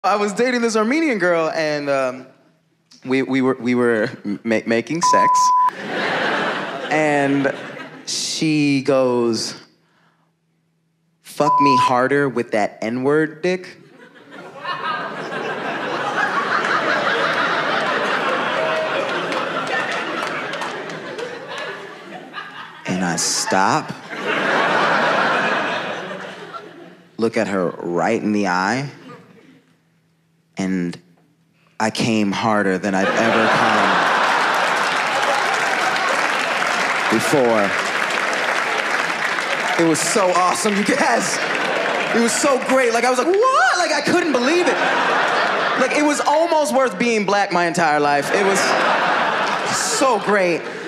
I was dating this Armenian girl, and we were making sex, and she goes, "Fuck me harder with that N-word dick." And I stop, look at her right in the eye, and I came harder than I've ever come before. It was so awesome, you guys. It was so great. Like, I was like, what? Like, I couldn't believe it. Like, it was almost worth being black my entire life. It was so great.